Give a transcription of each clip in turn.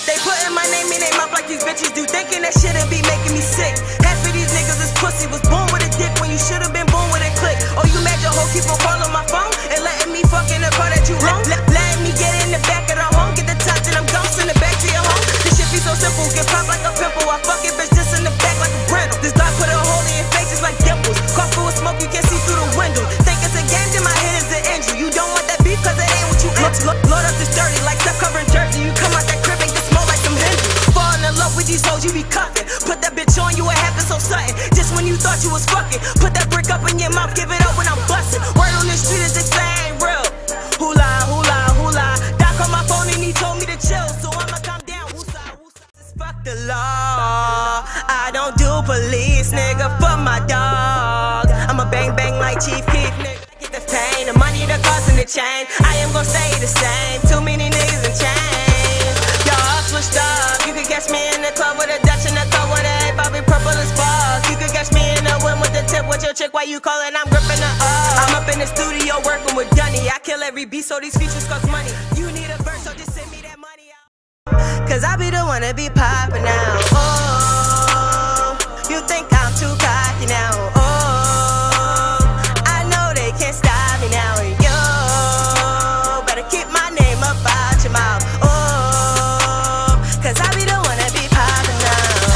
They putting my name up like these bitches do, thinking that shit'll be making me sick. Half of these niggas is pussy, was born with a dick when you should've been born with a click. Oh, you mad your hoe keep on calling my phone and letting me fuck in the car that you own? Letting me get in the back of the home, get the top, then I'm gone, send it back to your home. This shit be so simple, get popped like a pimple. I fuck it, bitch, just in the back like a brindle. This dog put a hole in your face just like dimples. Cough full of smoke, you can't see through the window. Think it's a game, then my head is an injury. You don't want that beef, cause it ain't what you into. Load up this dirty like stuff covering jersey. You come out that crib and get smoked like some Hindu. Falling in love with these hoes, you be cuffing. Put that bitch on you, it happens so sudden. Just when you thought you was fucking, put that brick up in your mouth, give it up when I'm busting. Word on the street is this ain't real. Hula, hula, hula. Doc on my phone and he told me to chill, so I'ma calm down. Woosah, woosah. Just fuck the law. I don't do police, nigga. Fuck my dogs. I'ma bang bang like Chief Keef, nigga. Get the pain, the money, the cost, and the chain. I am gon' stay the same. Too many niggas in chains. Y'all switched up. You could catch me in the club with a Dutch in the car with a F. I'll be purple as fuck. You could catch me in the wind with the tip with your chick. Why you callin'? I'm gripping her up. I'm up in the studio working with Dunny. I kill every beat so these features cost money. You need a verse, so just send me that money out. Cause I be the one to be poppin' now. Oh, you think I'm too cocky now. Oh, I know they can't stop me now. Yo, better keep my name up out your mouth. Oh, cause I be the one to be poppin' now.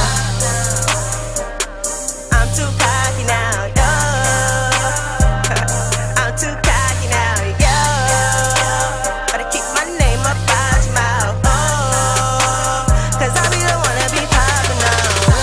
I'm too cocky now. Yo, I'm too cocky now. Yo, better keep my name up out your mouth. Oh, cause I be the one to be poppin' now.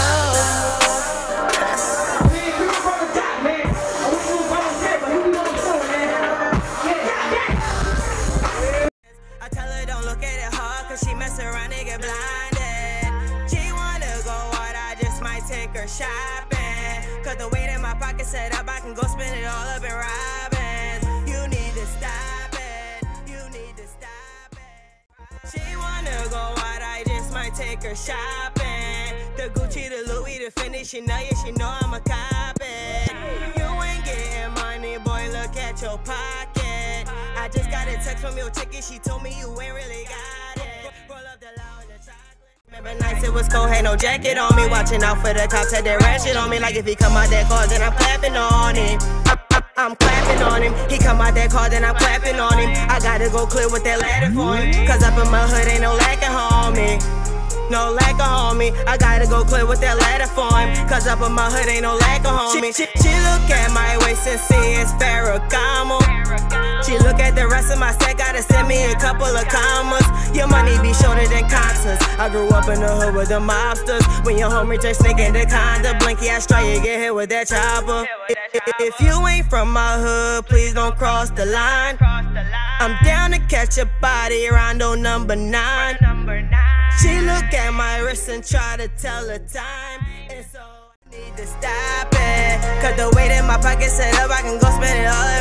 I tell her don't look at it hard, cause she mess around and get blinded. She wanna go out, I just might take her shopping. Cause the way that my pocket set up, I can go spend it all up in Robins. You need to stop it, you need to stop it. She wanna go out, I just might take her shopping. The Gucci, the Louis, the Fendi, she know, yeah, she know I'm a cop it. You ain't getting money, boy, look at your pocket. I just got a text from your chicken, she told me you ain't really got it. Roll up the loud and the chocolate. Remember nights it was cold, had no jacket on me. Watching out for the cops, had that ratchet on me. Like if he come out that car, then I'm clapping on him. I'm clapping on him. He come out that car, then I'm clapping on him. I gotta go clear with that ladder for him. Cause up in my hood ain't no lacking, homie. No lack of homie, I gotta go clear with that ladder for him. Cause up in my hood ain't no lack of homie. She look at my waist and see it's Ferragamo. She look at the rest of my set, gotta send me a couple of commas. Your money be shorter than concerts. I grew up in the hood with the mobsters. When your homie just sneak in the condo, blinky I strike, you get hit with that chopper. If you ain't from my hood, please don't cross the line. I'm down to catch a body around on number 9. She look at my wrist and try to tell the time, and so I need to stop it. Cause the way that my pocket set up, I can go spend it all